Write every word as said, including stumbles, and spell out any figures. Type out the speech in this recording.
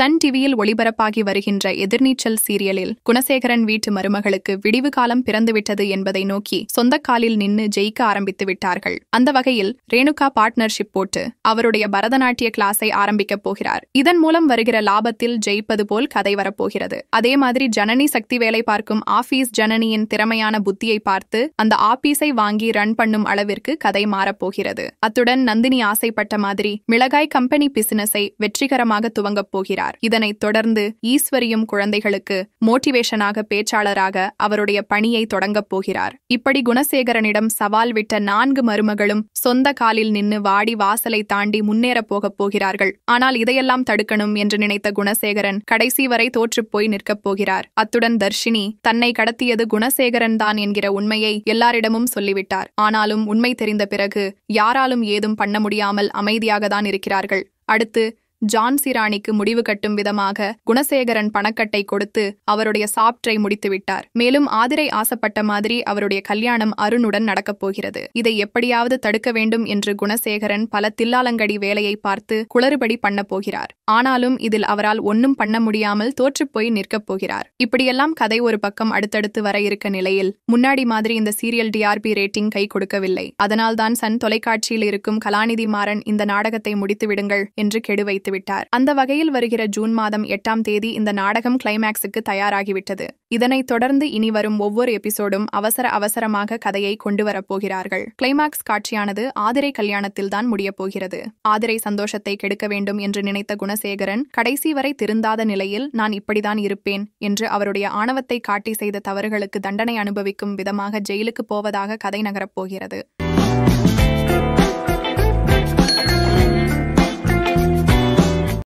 Sun டிவியில் ஒளிபரப்பாகி வருகின்ற எதிர்நீச்சல் சீரியலில் குணசேகரன் வீட்டு மருமகளுக்கு விடிவு காலம் பிறந்துவிட்டது என்பதை நோக்கி சொந்த காலில் நின்று ஜெயிக்க ஆரம்பித்து விட்டார்கள். அந்த வகையில் ரேணுகா பார்ட்னர்ஷிப் போட்டு அவருடைய பரதநாட்டிய கிளாஸை ஆரம்பிக்கப் போகிறார். இதன் மூலம் வருகிற லாபத்தில் ஜெயிப்பது போல் கதை வரப்போகிறது. அதே மாதிரி ஜனனி சக்தி வேலை பார்க்கும் ஆபீஸ் ஜனனியின் திறமையான புத்தியை பார்த்து அந்த ஆபீஸை வாங்கி ரன் பண்ணும் அளவிற்கு கதை மாறப்போகிறது. அத்துடன் நந்தினி ஆசைப்பட்ட மாதிரி மிளகாய் கம்பெனி பிசினஸை வெற்றிகரமாக துவங்கப் போகிறார். இதனைத் தொடர்ந்து ஈஸ்வரியும் குழந்தைகளுக்கு மோட்டிவேஷனாக பேச்சாளராக அவருடைய பணியை தொடங்கப் போகிறார். இப்படி குணசேகரனிடம் சவால் விட்ட நான்கு மருமகளும் சொந்த காலில் நின்று வாடி வாசலை தாண்டி முன்னேறப் போகப் போகிறார்கள். ஆனால் இதையெல்லாம் தடுக்கணும் என்று நினைத்த குணசேகரன் கடைசி வரை தோற்றுப்போய் நிற்கப் போகிறார். அத்துடன் தர்ஷினி தன்னை கடத்தியது குணசேகரன் தான் என்கிற உண்மையை எல்லாரிடமும் சொல்லிவிட்டார். ஆனாலும் உண்மை தெரிந்த பிறகு யாராலும் ஏதும் பண்ண முடியாமல் அமைதியாக தான் இருக்கிறார்கள். அடுத்து ஜான்சி ராணிக்கு முடிவு கட்டும் விதமாக குணசேகரன் பணக்கட்டை கொடுத்து அவருடைய சாப்டரை முடித்துவிட்டார். மேலும் ஆதிரை ஆசைப்பட்ட மாதிரி அவருடைய கல்யாணம் அருணுடன் நடக்கப் போகிறது. இதை எப்படியாவது தடுக்க வேண்டும் என்று குணசேகரன் பல தில்லாலங்கடி வேலையை பார்த்து குளறுபடி பண்ண போகிறார். ஆனாலும் இதில் அவரால் ஒன்னும் பண்ண முடியாமல் தோற்றுப்போய் நிற்கப் போகிறார். இப்படியெல்லாம் கதை ஒரு பக்கம் அடுத்தடுத்து வர இருக்க நிலையில் முன்னாடி மாதிரி இந்த சீரியல் டிஆர்பி ரேட்டிங் கை கொடுக்கவில்லை. அதனால்தான் சன் தொலைக்காட்சியில் இருக்கும் கலாநிதி மாறன் இந்த நாடகத்தை முடித்து விடுங்கள் என்று கெடு வைத்து விட்டார். அந்த வகையில் வருகிற ஜூன் மாதம் எட்டாம் தேதி இந்த நாடகம் கிளைமேக்ஸுக்கு தயாராகிவிட்டது. இதனைத் தொடர்ந்து இனி வரும் ஒவ்வொரு எபிசோடும் அவசர அவசரமாக கதையை கொண்டு வரப்போகிறார்கள். கிளைமேக்ஸ் காட்சியானது ஆதிரை கல்யாணத்தில் தான் முடியப் போகிறது. ஆதிரை சந்தோஷத்தை கெடுக்க வேண்டும் என்று நினைத்த குணசேகரன் கடைசி வரை திருந்தாத நிலையில் நான் இப்படிதான் இருப்பேன் என்று அவருடைய ஆணவத்தை காட்டி செய்த தவறுகளுக்கு தண்டனை அனுபவிக்கும் விதமாக ஜெயிலுக்கு போவதாக கதை நகரப் போகிறது.